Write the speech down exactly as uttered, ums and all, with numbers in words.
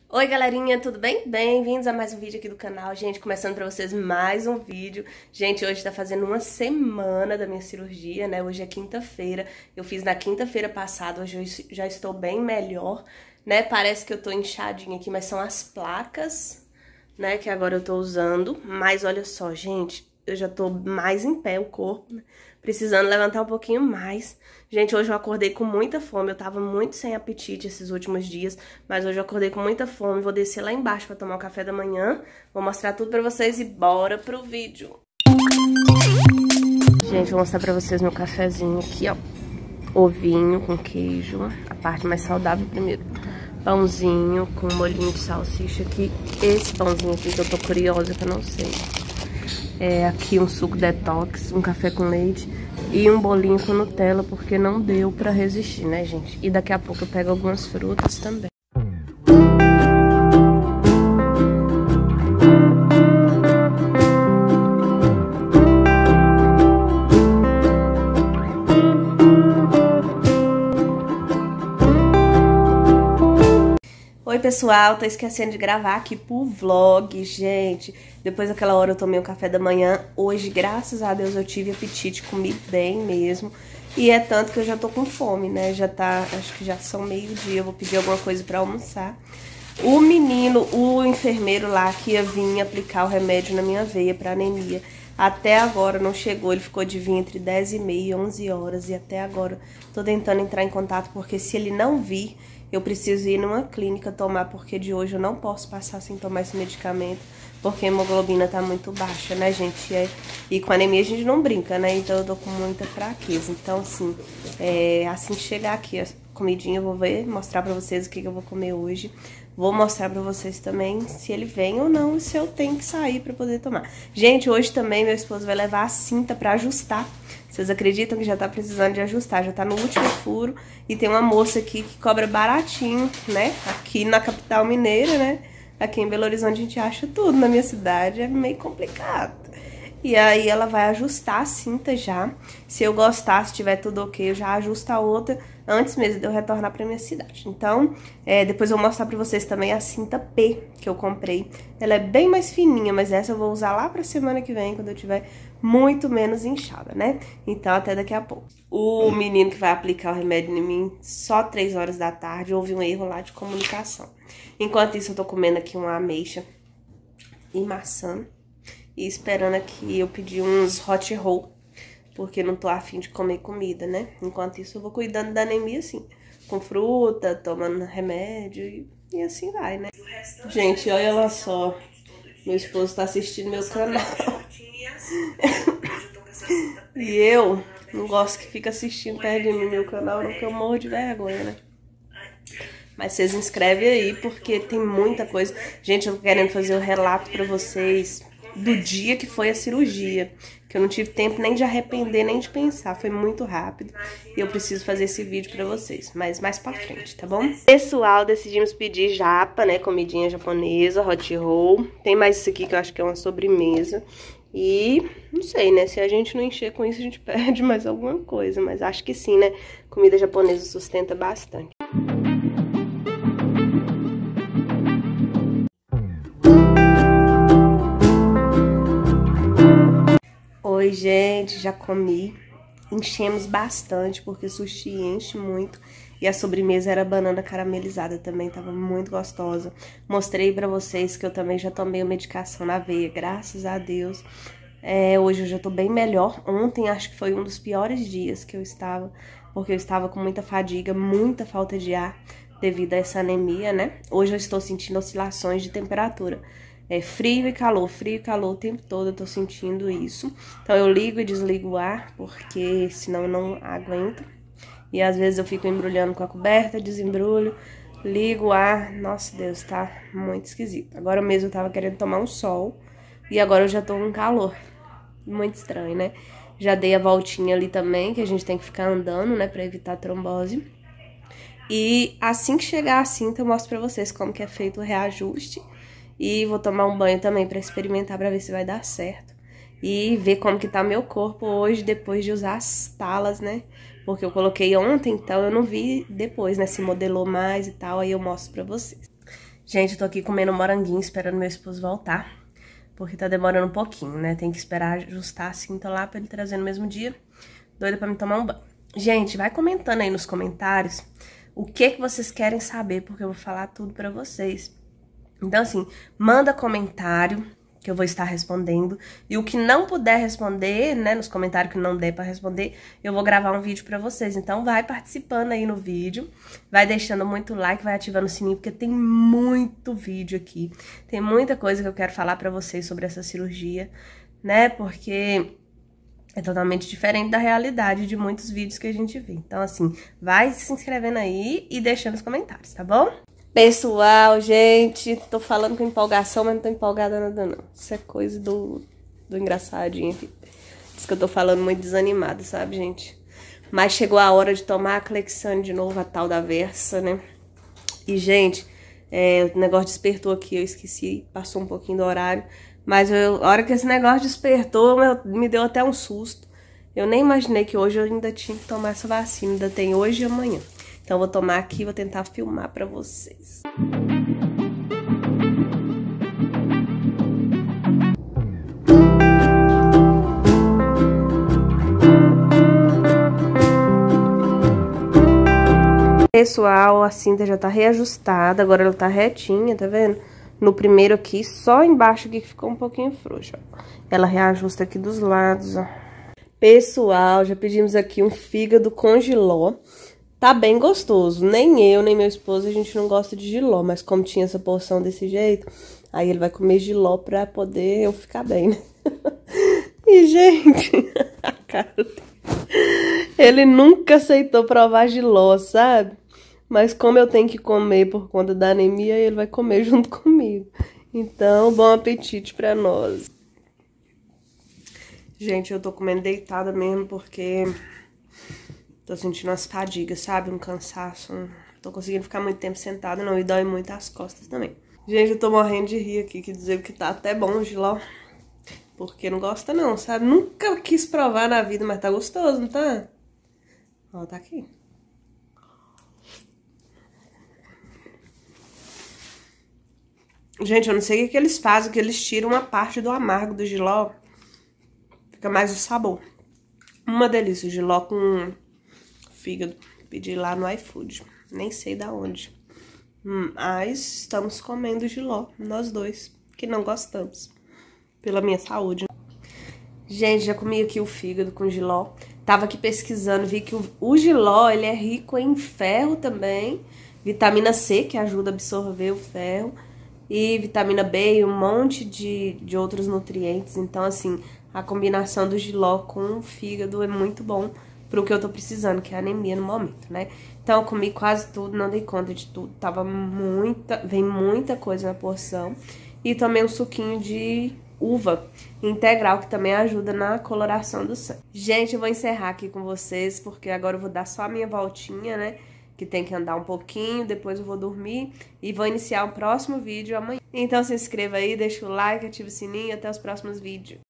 Oi galerinha, tudo bem? Bem-vindos a mais um vídeo aqui do canal. Gente, começando pra vocês mais um vídeo. Gente, hoje tá fazendo uma semana da minha cirurgia, né? Hoje é quinta-feira. Eu fiz na quinta-feira passada, hoje eu já estou bem melhor, né? Parece que eu tô inchadinha aqui, mas são as placas, né? Que agora eu tô usando. Mas olha só, gente, eu já tô mais em pé o corpo, né? Precisando levantar um pouquinho mais. Gente, hoje eu acordei com muita fome, eu tava muito sem apetite esses últimos dias, mas hoje eu acordei com muita fome, vou descer lá embaixo pra tomar o café da manhã, vou mostrar tudo pra vocês e bora pro vídeo. Gente, vou mostrar pra vocês meu cafezinho aqui, ó, ovinho com queijo, a parte mais saudável primeiro, pãozinho com molhinho de salsicha aqui, esse pãozinho aqui que eu tô curiosa que eu não sei. É, aqui um suco detox, um café com leite e um bolinho com Nutella, porque não deu pra resistir, né, gente? E daqui a pouco eu pego algumas frutas também. Oi pessoal, tô esquecendo de gravar aqui pro vlog, gente. Depois daquela hora eu tomei o café da manhã. Hoje, graças a Deus, eu tive apetite, comi bem mesmo. E é tanto que eu já tô com fome, né? Já tá, acho que já são meio-dia, eu vou pedir alguma coisa pra almoçar. O menino, o enfermeiro lá que ia vir aplicar o remédio na minha veia pra anemia, até agora não chegou, ele ficou de vir entre dez e meia e onze horas. E até agora tô tentando entrar em contato, porque se ele não vir, eu preciso ir numa clínica tomar, porque de hoje eu não posso passar sem tomar esse medicamento, porque a hemoglobina tá muito baixa, né, gente? É, e com anemia a gente não brinca, né? Então eu tô com muita fraqueza. Então, assim, é, assim que chegar aqui a comidinha, eu vou ver, mostrar pra vocês o que, que eu vou comer hoje. Vou mostrar pra vocês também se ele vem ou não e se eu tenho que sair pra poder tomar. Gente, hoje também meu esposo vai levar a cinta pra ajustar. Vocês acreditam que já tá precisando de ajustar? Já tá no último furo e tem uma moça aqui que cobra baratinho, né? Aqui na capital mineira, né? Aqui em Belo Horizonte a gente acha tudo, na minha cidade é meio complicado. E aí ela vai ajustar a cinta já. Se eu gostar, se tiver tudo ok, eu já ajusto a outra antes mesmo de eu retornar pra minha cidade. Então, é, depois eu vou mostrar pra vocês também a cinta P que eu comprei. Ela é bem mais fininha, mas essa eu vou usar lá pra semana que vem, quando eu tiver muito menos inchada, né? Então, até daqui a pouco. O menino que vai aplicar o remédio em mim, só três horas da tarde, houve um erro lá de comunicação. Enquanto isso, eu tô comendo aqui uma ameixa e maçã. E esperando aqui eu pedir uns hot roll, porque não tô afim de comer comida, né? Enquanto isso eu vou cuidando da anemia, assim, com fruta, tomando remédio e, e assim vai, né? Gente, olha lá só, meu esposo tá assistindo meu canal. E eu não gosto que fica assistindo perto de mim meu canal, não, que eu morro de vergonha, né? Mas vocês inscrevem aí, porque tem muita coisa. Gente, eu tô querendo fazer o relato pra vocês do dia que foi a cirurgia, que eu não tive tempo nem de arrepender, nem de pensar, foi muito rápido, e eu preciso fazer esse vídeo pra vocês, mas mais pra frente, tá bom? Pessoal, decidimos pedir japa, né, comidinha japonesa, hot roll, tem mais isso aqui que eu acho que é uma sobremesa, e não sei, né, se a gente não encher com isso, a gente perde mais alguma coisa, mas acho que sim, né, comida japonesa sustenta bastante. Oi, gente, já comi, enchemos bastante, porque sushi enche muito, e a sobremesa era banana caramelizada também, tava muito gostosa. Mostrei pra vocês que eu também já tomei a medicação na veia, graças a Deus. É, hoje eu já tô bem melhor, ontem acho que foi um dos piores dias que eu estava, porque eu estava com muita fadiga, muita falta de ar, devido a essa anemia, né? Hoje eu estou sentindo oscilações de temperatura. É frio e calor, frio e calor o tempo todo, eu tô sentindo isso. Então eu ligo e desligo o ar, porque senão eu não aguento. E às vezes eu fico embrulhando com a coberta, desembrulho, ligo o ar. Nossa Deus, tá muito esquisito. Agora mesmo eu tava querendo tomar um sol e agora eu já tô com calor. Muito estranho, né? Já dei a voltinha ali também, que a gente tem que ficar andando, né, pra evitar trombose. E assim que chegar a cinta eu mostro pra vocês como que é feito o reajuste. E vou tomar um banho também pra experimentar, pra ver se vai dar certo. E ver como que tá meu corpo hoje, depois de usar as talas, né? Porque eu coloquei ontem, então eu não vi depois, né? Se modelou mais e tal, aí eu mostro pra vocês. Gente, eu tô aqui comendo um moranguinho, esperando meu esposo voltar. Porque tá demorando um pouquinho, né? Tem que esperar ajustar a cinta lá pra ele trazer no mesmo dia. Doida pra me tomar um banho. Gente, vai comentando aí nos comentários o que que vocês querem saber, porque eu vou falar tudo pra vocês. Então, assim, manda comentário que eu vou estar respondendo. E o que não puder responder, né, nos comentários que não der pra responder, eu vou gravar um vídeo pra vocês. Então, vai participando aí no vídeo, vai deixando muito like, vai ativando o sininho, porque tem muito vídeo aqui. Tem muita coisa que eu quero falar pra vocês sobre essa cirurgia, né, porque é totalmente diferente da realidade de muitos vídeos que a gente vê. Então, assim, vai se inscrevendo aí e deixando os comentários, tá bom? Pessoal, gente, tô falando com empolgação, mas não tô empolgada nada não. Isso é coisa do, do engraçadinho aqui. Diz que eu tô falando muito desanimada, sabe, gente? Mas chegou a hora de tomar a Clexane de novo, a tal da Versa, né? E, gente, é, o negócio despertou aqui, eu esqueci, passou um pouquinho do horário. Mas eu, a hora que esse negócio despertou, eu, me deu até um susto. Eu nem imaginei que hoje eu ainda tinha que tomar essa vacina, ainda tem hoje e amanhã. Então, eu vou tomar aqui e vou tentar filmar pra vocês. Pessoal, a cinta já tá reajustada, agora ela tá retinha, tá vendo? No primeiro aqui, só embaixo aqui que ficou um pouquinho frouxa, ó. Ela reajusta aqui dos lados, ó. Pessoal, já pedimos aqui um fígado com jiló. Tá bem gostoso. Nem eu, nem meu esposo, a gente não gosta de jiló. Mas como tinha essa porção desse jeito, aí ele vai comer jiló pra poder eu ficar bem, né? E, gente, a cara dele. Ele nunca aceitou provar jiló, sabe? Mas como eu tenho que comer por conta da anemia, ele vai comer junto comigo. Então, bom apetite pra nós. Gente, eu tô comendo deitada mesmo porque tô sentindo umas fadigas, sabe? Um cansaço. Não tô conseguindo ficar muito tempo sentada, não. E dói muito as costas também. Gente, eu tô morrendo de rir aqui, que dizer que tá até bom o jiló. Porque não gosta não, sabe? Nunca quis provar na vida, mas tá gostoso, não tá? Ó, tá aqui. Gente, eu não sei o que, que eles fazem, que eles tiram uma parte do amargo do jiló. Fica mais o sabor. Uma delícia, o jiló com fígado. Pedi lá no iFood. Nem sei da onde. Mas estamos comendo jiló, nós dois, que não gostamos. Pela minha saúde. Gente, já comi aqui o fígado com jiló. Tava aqui pesquisando, vi que o, o jiló, ele é rico em ferro também. Vitamina C, que ajuda a absorver o ferro. E vitamina B e um monte de, de outros nutrientes. Então, assim, a combinação do jiló com o fígado é muito bom pro que eu tô precisando, que é anemia no momento, né? Então, eu comi quase tudo, não dei conta de tudo. Tava muita, vem muita coisa na porção. E tomei um suquinho de uva integral, que também ajuda na coloração do sangue. Gente, eu vou encerrar aqui com vocês, porque agora eu vou dar só a minha voltinha, né? Que tem que andar um pouquinho, depois eu vou dormir e vou iniciar o próximo vídeo amanhã. Então se inscreva aí, deixa o like, ativa o sininho e até os próximos vídeos.